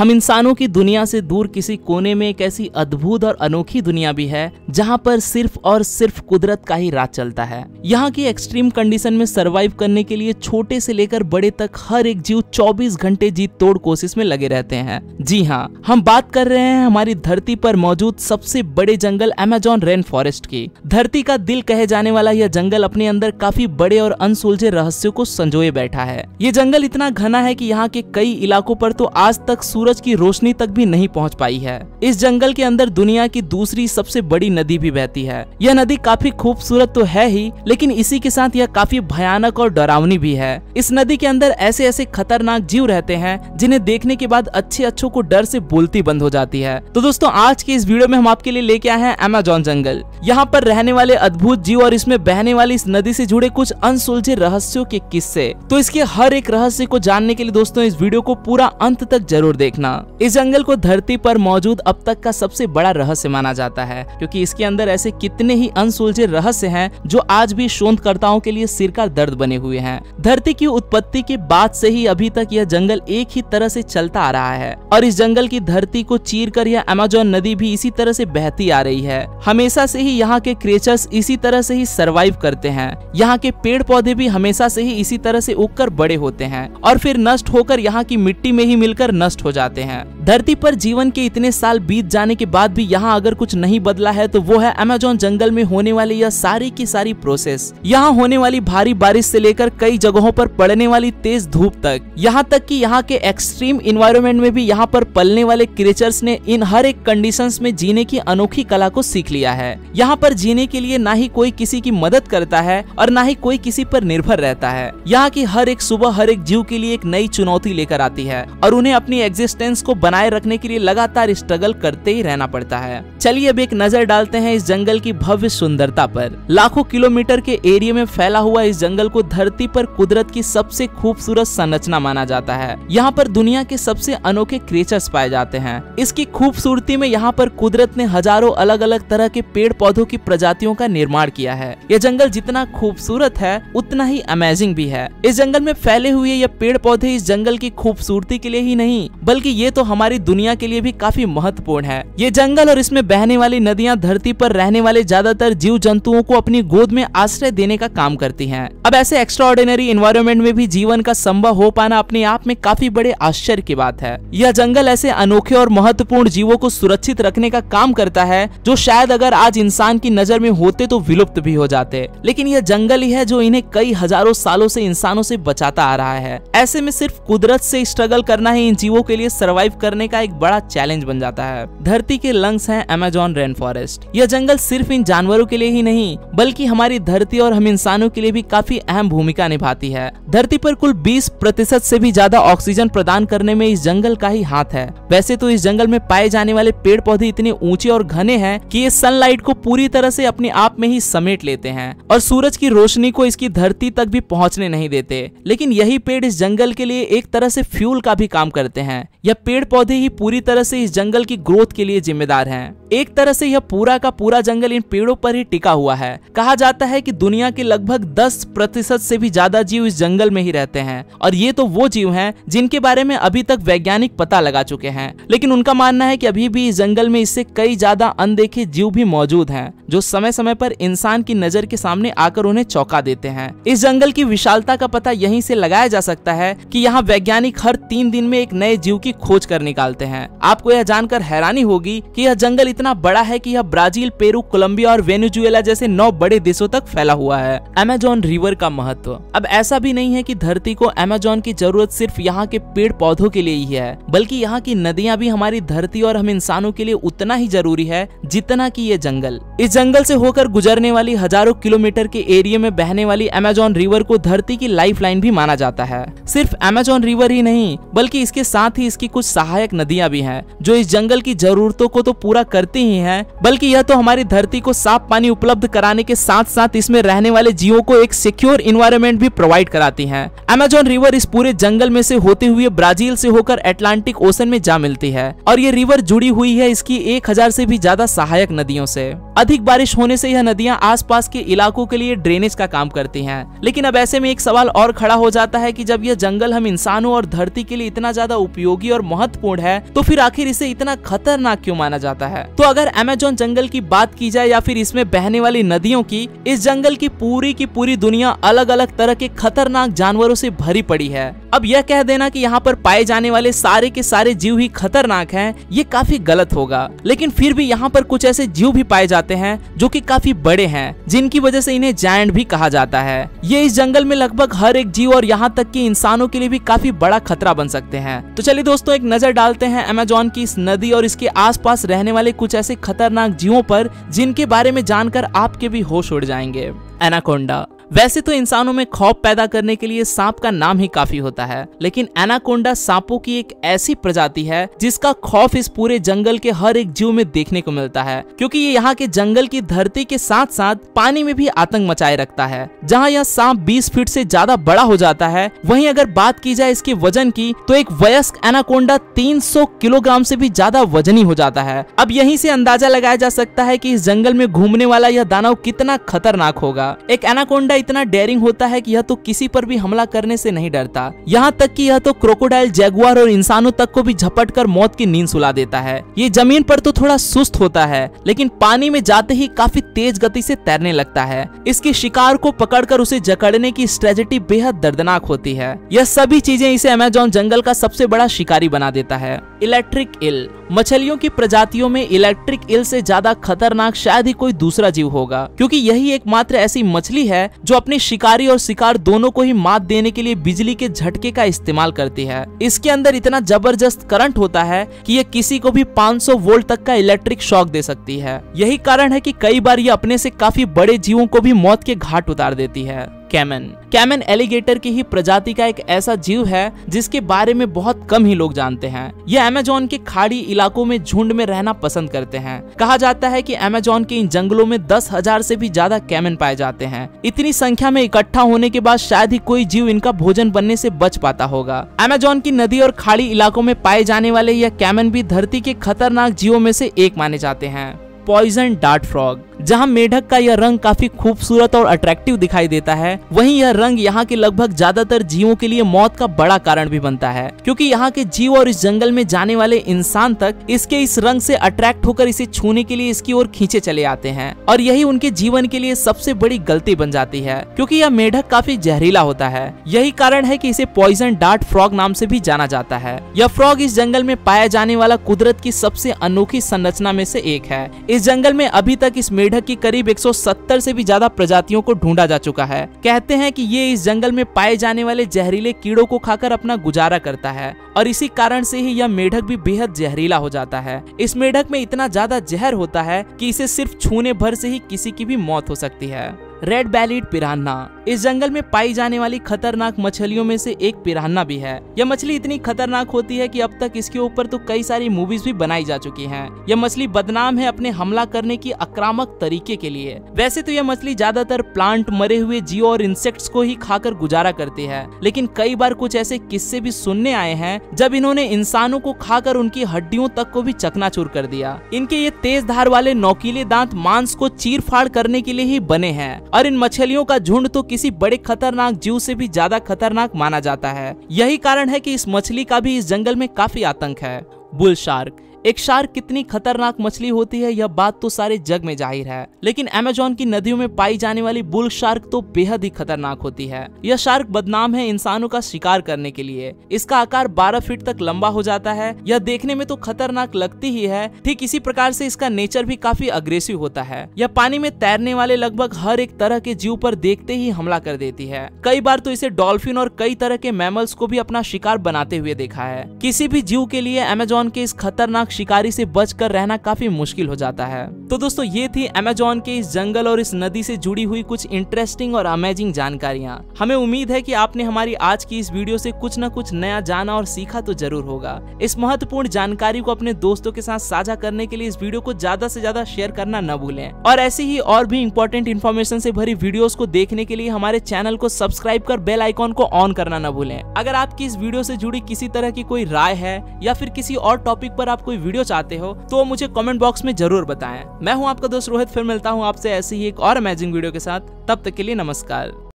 हम इंसानों की दुनिया से दूर किसी कोने में एक ऐसी अद्भुत और अनोखी दुनिया भी है जहाँ पर सिर्फ और सिर्फ कुदरत का ही राज चलता है। यहाँ की एक्सट्रीम कंडीशन में सरवाइव करने के लिए छोटे से लेकर बड़े तक हर एक जीव 24 घंटे जी तोड़ कोशिश में लगे रहते हैं। जी हाँ, हम बात कर रहे हैं हमारी धरती पर मौजूद सबसे बड़े जंगल अमेज़न रेन फॉरेस्ट की। धरती का दिल कहे जाने वाला यह जंगल अपने अंदर काफी बड़े और अनसुलझे रहस्यों को संजोए बैठा है। ये जंगल इतना घना है कि यहाँ के कई इलाकों पर तो आज तक सूरज की रोशनी तक भी नहीं पहुँच पाई है। इस जंगल के अंदर दुनिया की दूसरी सबसे बड़ी नदी भी बहती है। यह नदी काफी खूबसूरत तो है ही, लेकिन इसी के साथ यह काफी भयानक और डरावनी भी है। इस नदी के अंदर ऐसे ऐसे खतरनाक जीव रहते हैं जिन्हें देखने के बाद अच्छों को डर से बोलती बंद हो जाती है। तो दोस्तों, आज की इस वीडियो में हम आपके लिए लेके आए हैं अमेज़न जंगल। यहाँ पर रहने वाले अद्भुत जीव और इसमें बहने वाली इस नदी से जुड़े कुछ अनसुलझे रहस्यों के किस्से। तो इसके हर एक रहस्य को जानने के लिए दोस्तों इस वीडियो को पूरा अंत तक जरूर देखना। इस जंगल को धरती पर मौजूद अब तक का सबसे बड़ा रहस्य माना जाता है, क्योंकि इसके अंदर ऐसे कितने ही अनसुलझे रहस्य हैं जो आज भी शोधकर्ताओं के लिए सिर का दर्द बने हुए हैं। धरती की उत्पत्ति के बाद से ही अभी तक यह जंगल एक ही तरह से चलता आ रहा है और इस जंगल की धरती को चीरकर यह अमेज़न नदी भी इसी तरह से बहती आ रही है। हमेशा से ही यहाँ के क्रिएचर्स इसी तरह से ही सरवाइव करते हैं। यहाँ के पेड़ पौधे भी हमेशा से ही इसी तरह से उगकर बड़े होते हैं और फिर नष्ट होकर यहाँ की मिट्टी में ही मिलकर नष्ट हो जाते हैं। धरती पर जीवन के इतने साल बीत जाने के बाद भी यहाँ अगर कुछ नहीं बदला है तो वो है अमेज़न जंगल में होने वाली यह सारी की सारी प्रोसेस। यहाँ होने वाली भारी बारिश से लेकर कई जगहों पर पड़ने वाली तेज धूप तक, यहाँ तक कि यहाँ के एक्सट्रीम एनवायरनमेंट में भी यहाँ पर पलने वाले क्रिएचर्स ने इन हर एक कंडीशंस में जीने की अनोखी कला को सीख लिया है। यहाँ पर जीने के लिए ना ही कोई किसी की मदद करता है और ना ही कोई किसी पर निर्भर रहता है। यहाँ की हर एक सुबह हर एक जीव के लिए एक नई चुनौती लेकर आती है और उन्हें अपनी एग्जिस्टेंस को बनाए रखने के लिए लगातार स्ट्रगल करते ही रहना पड़ता है। चलिए अब एक नजर डालते हैं इस जंगल की भव्य सुंदरता पर। लाखों किलोमीटर के एरिया में फैला हुआ इस जंगल को धरती पर कुदरत की सबसे खूबसूरत संरचना माना जाता है। यहाँ पर दुनिया के सबसे अनोखे क्रिएचर्स पाए जाते हैं। इसकी खूबसूरती में यहाँ पर कुदरत ने हजारों अलग अलग तरह के पेड़ पौधों की प्रजातियों का निर्माण किया है। यह जंगल जितना खूबसूरत है उतना ही अमेजिंग भी है। इस जंगल में फैले हुए ये पेड़ पौधे इस जंगल की खूबसूरती के लिए ही नहीं बल्कि ये तो हमारी दुनिया के लिए भी काफी महत्वपूर्ण है। ये जंगल और इसमें बहने वाली नदियां धरती पर रहने वाले ज्यादातर जीव जंतुओं को अपनी गोद में आश्रय देने का काम करती हैं। अब ऐसे एक्स्ट्राऑर्डिनरी एनवायरनमेंट में भी जीवन का संभव हो पाना अपने आप में काफी बड़े आश्चर्य की बात है। यह जंगल ऐसे अनोखे और महत्वपूर्ण जीवों को सुरक्षित रखने का काम करता है जो शायद अगर आज इंसान की नजर में होते तो विलुप्त भी हो जाते, लेकिन यह जंगल ही है जो इन्हें कई हजारों सालों से इंसानों से बचाता आ रहा है। ऐसे में सिर्फ कुदरत से स्ट्रगल करना ही इन जीवों के लिए सरवाइव करने का एक बड़ा चैलेंज बन जाता है। धरती के लंग्स हैं अमेज़न रेन फॉरेस्ट। यह जंगल सिर्फ इन जानवरों के लिए ही नहीं बल्कि हमारी धरती और हम इंसानों के लिए भी काफी अहम भूमिका निभाती है। धरती पर कुल 20% से भी ज्यादा ऑक्सीजन प्रदान करने में इस जंगल का ही हाथ है। वैसे तो इस जंगल में पाए जाने वाले पेड़ पौधे इतने ऊंचे और घने हैं कि ये सनलाइट को पूरी तरह से अपने आप में ही समेट लेते हैं और सूरज की रोशनी को इसकी धरती तक भी पहुंचने नहीं देते। लेकिन यही पेड़ इस जंगल के लिए एक तरह से फ्यूल का भी काम करते हैं। यह पेड़ पौधे ही पूरी तरह से इस जंगल की ग्रोथ के लिए जिम्मेदार हैं। एक तरह से यह पूरा का पूरा जंगल इन पेड़ों पर ही टिका हुआ है। कहा जाता है कि दुनिया के लगभग 10% से भी ज्यादा जीव इस जंगल में ही रहते हैं और ये तो वो जीव हैं जिनके बारे में अभी तक वैज्ञानिक पता लगा चुके हैं, लेकिन उनका मानना है कि अभी भी इस जंगल में इससे कई ज्यादा अनदेखे जीव भी मौजूद हैं जो समय समय पर इंसान की नजर के सामने आकर उन्हें चौंका देते हैं। इस जंगल की विशालता का पता यहीं से लगाया जा सकता है कि यहाँ वैज्ञानिक हर 3 दिन में एक नए जीव की खोज कर निकालते हैं। आपको यह जानकर हैरानी होगी कि यह जंगल इतना बड़ा है कि यह ब्राजील, पेरू, कोलंबिया और वेनेजुएला जैसे 9 बड़े देशों तक फैला हुआ है। अमेज़न रिवर का महत्व। अब ऐसा भी नहीं है कि धरती को अमेज़न की जरूरत सिर्फ यहाँ के पेड़ पौधों के लिए ही है, बल्कि यहाँ की नदियाँ भी हमारी धरती और हम इंसानों के लिए उतना ही जरूरी है जितना कि ये जंगल। इस जंगल से होकर गुजरने वाली हजारों किलोमीटर के एरिया में बहने वाली अमेज़न रिवर को धरती की लाइफलाइन भी माना जाता है। सिर्फ अमेज़न रिवर ही नहीं बल्कि इसके साथ ही इसकी कुछ सहायक नदियां भी हैं जो इस जंगल की जरूरतों को तो पूरा करती ही हैं, बल्कि यह तो हमारी धरती को साफ पानी उपलब्ध कराने के साथ साथ इसमें रहने वाले जीवों को एक सिक्योर एनवायरनमेंट भी प्रोवाइड कराती हैं। अमेज़न रिवर इस पूरे जंगल में से होते हुए ब्राजील से होकर अटलांटिक ओशन में जा मिलती है और ये रिवर जुड़ी हुई है इसकी 1000 से भी ज्यादा सहायक नदियों से। अधिक बारिश होने से यह नदियां आसपास के इलाकों के लिए ड्रेनेज का काम करती हैं। लेकिन अब ऐसे में एक सवाल और खड़ा हो जाता है कि जब यह जंगल हम इंसानों और धरती के लिए इतना ज्यादा उपयोगी और महत्वपूर्ण है तो फिर आखिर इसे इतना खतरनाक क्यों माना जाता है। तो अगर अमेज़न जंगल की बात की जाए या फिर इसमें बहने वाली नदियों की, इस जंगल की पूरी दुनिया अलग अलग तरह के खतरनाक जानवरों से भरी पड़ी है। अब यह कह देना कि यहाँ पर पाए जाने वाले सारे के सारे जीव ही खतरनाक हैं, ये काफी गलत होगा। लेकिन फिर भी यहाँ पर कुछ ऐसे जीव भी पाए जाते हैं जो कि काफी बड़े हैं, जिनकी वजह से इन्हें जायंट भी कहा जाता है। ये इस जंगल में लगभग हर एक जीव और यहाँ तक कि इंसानों के लिए भी काफी बड़ा खतरा बन सकते हैं। तो चलिए दोस्तों, एक नजर डालते हैं अमेज़न की इस नदी और इसके आसपास रहने वाले कुछ ऐसे खतरनाक जीवों पर जिनके बारे में जानकर आपके भी होश उड़ जाएंगे। एनाकोंडा। वैसे तो इंसानों में खौफ पैदा करने के लिए सांप का नाम ही काफी होता है, लेकिन एनाकोंडा सांपों की एक ऐसी प्रजाति है जिसका खौफ इस पूरे जंगल के हर एक जीव में देखने को मिलता है, क्योंकि ये यहाँ के जंगल की धरती के साथ साथ पानी में भी आतंक मचाए रखता है। जहाँ यह सांप 20 फीट से ज्यादा बड़ा हो जाता है, वहीं अगर बात की जाए इसके वजन की तो एक वयस्क एनाकोंडा 300 किलोग्राम से भी ज्यादा वजनी हो जाता है। अब यहीं से अंदाजा लगाया जा सकता है कि इस जंगल में घूमने वाला यह दानव कितना खतरनाक होगा। एक एनाकोंडा इतना डेयरिंग होता है कि यह तो किसी पर भी हमला करने से नहीं डरता, यहाँ तक कि यह तो क्रोकोडाइल, जैगुआर और इंसानों तक को भी झपटकर मौत की नींद सुला देता है। ये जमीन पर तो थोड़ा सुस्त होता है, लेकिन पानी में जाते ही काफी तेज गति से तैरने लगता है। इसके शिकार को पकड़कर उसे जकड़ने की स्ट्रेटजी बेहद दर्दनाक होती है। यह सभी चीजें इसे अमेज़न जंगल का सबसे बड़ा शिकारी बना देता है। Electric eel. मछलियों की प्रजातियों में इलेक्ट्रिक ईल से ज्यादा खतरनाक शायद ही कोई दूसरा जीव होगा, क्योंकि यही एकमात्र ऐसी मछली है जो अपने शिकारी और शिकार दोनों को ही मात देने के लिए बिजली के झटके का इस्तेमाल करती है। इसके अंदर इतना जबरदस्त करंट होता है कि यह किसी को भी 500 वोल्ट तक का इलेक्ट्रिक शॉक दे सकती है। यही कारण है कि कई बार यह अपने से काफी बड़े जीवों को भी मौत के घाट उतार देती है। कैमन एलिगेटर की ही प्रजाति का एक ऐसा जीव है जिसके बारे में बहुत कम ही लोग जानते हैं। यह अमेज़न के खाड़ी इलाकों में झुंड में रहना पसंद करते हैं। कहा जाता है कि अमेज़न के इन जंगलों में 10,000 से भी ज्यादा कैमन पाए जाते हैं। इतनी संख्या में इकट्ठा होने के बाद शायद ही कोई जीव इनका भोजन बनने से बच पाता होगा। अमेज़न की नदी और खाड़ी इलाकों में पाए जाने वाले यह कैमन भी धरती के खतरनाक जीवों में से एक माने जाते हैं। Poison dart frog. जहां मेढक का यह रंग काफी खूबसूरत और अट्रैक्टिव दिखाई देता है, वहीं यह रंग यहाँ के लगभग ज्यादातर जीवों के लिए मौत का बड़ा कारण भी बनता है, क्योंकि यहाँ के जीव और इस जंगल में जाने वाले इंसान तक इसके इस रंग से अट्रैक्ट होकर इसे छूने के लिए इसकी ओर खींचे चले आते हैं। और यही उनके जीवन के लिए सबसे बड़ी गलती बन जाती है, क्योंकि यह मेढक काफी जहरीला होता है। यही कारण है कि इसे पॉइजन डार्ट फ्रॉग नाम से भी जाना जाता है। यह फ्रॉग इस जंगल में पाया जाने वाला कुदरत की सबसे अनोखी संरचना में से एक है। इस जंगल में अभी तक इस मेढक की करीब 170 से भी ज्यादा प्रजातियों को ढूंढा जा चुका है। कहते हैं कि ये इस जंगल में पाए जाने वाले जहरीले कीड़ों को खाकर अपना गुजारा करता है, और इसी कारण से ही यह मेढक भी बेहद जहरीला हो जाता है। इस मेढक में इतना ज्यादा जहर होता है कि इसे सिर्फ छूने भर से ही किसी की भी मौत हो सकती है। Red bellied piranha. इस जंगल में पाई जाने वाली खतरनाक मछलियों में से एक पिरान्हा भी है। यह मछली इतनी खतरनाक होती है कि अब तक इसके ऊपर तो कई सारी मूवीज भी बनाई जा चुकी हैं। यह मछली बदनाम है अपने हमला करने की आक्रामक तरीके के लिए। वैसे तो यह मछली ज्यादातर प्लांट, मरे हुए जीव और इंसेक्ट्स को ही खाकर गुजारा करती है, लेकिन कई बार कुछ ऐसे किस्से भी सुनने आए हैं जब इन्होंने इंसानों को खाकर उनकी हड्डियों तक को भी चकनाचूर कर दिया। इनके ये तेज धार वाले नोकीले दांत मांस को चीर फाड़ करने के लिए ही बने हैं, और इन मछलियों का झुंड तो किसी बड़े खतरनाक जीव से भी ज्यादा खतरनाक माना जाता है। यही कारण है कि इस मछली का भी इस जंगल में काफी आतंक है। Bull shark. एक शार्क कितनी खतरनाक मछली होती है यह बात तो सारे जग में जाहिर है, लेकिन अमेज़न की नदियों में पाई जाने वाली बुल शार्क तो बेहद ही खतरनाक होती है। यह शार्क बदनाम है इंसानों का शिकार करने के लिए। इसका आकार 12 फीट तक लंबा हो जाता है। यह देखने में तो खतरनाक लगती ही है, ठीक इसी प्रकार से इसका नेचर भी काफी अग्रेसिव होता है। यह पानी में तैरने वाले लगभग हर एक तरह के जीव पर देखते ही हमला कर देती है। कई बार तो इसे डॉल्फिन और कई तरह के मैमल्स को भी अपना शिकार बनाते हुए देखा है। किसी भी जीव के लिए अमेज़न के इस खतरनाक शिकारी से बचकर रहना काफी मुश्किल हो जाता है। तो दोस्तों, ये थी अमेज़न के इस जंगल और इस नदी से जुड़ी हुई कुछ इंटरेस्टिंग और अमेजिंग जानकारियां। हमें उम्मीद है कि आपने हमारी आज की इस वीडियो से कुछ न कुछ नया जाना और सीखा तो जरूर होगा। इस महत्वपूर्ण जानकारी को अपने दोस्तों के साथ साझा करने के लिए इस वीडियो को ज्यादा से ज्यादा शेयर करना न भूलें, और ऐसी ही और भी इंपॉर्टेंट इन्फॉर्मेशन से भरी वीडियोस को देखने के लिए हमारे चैनल को सब्सक्राइब कर बेल आइकॉन को ऑन करना न भूलें। अगर आपकी इस वीडियो से जुड़ी किसी तरह की कोई राय है या फिर किसी और टॉपिक पर आप कोई वीडियो चाहते हो तो मुझे कमेंट बॉक्स में जरूर बताएं। मैं हूं आपका दोस्त रोहित, फिर मिलता हूं आपसे ऐसी ही एक और अमेजिंग वीडियो के साथ। तब तक के लिए नमस्कार।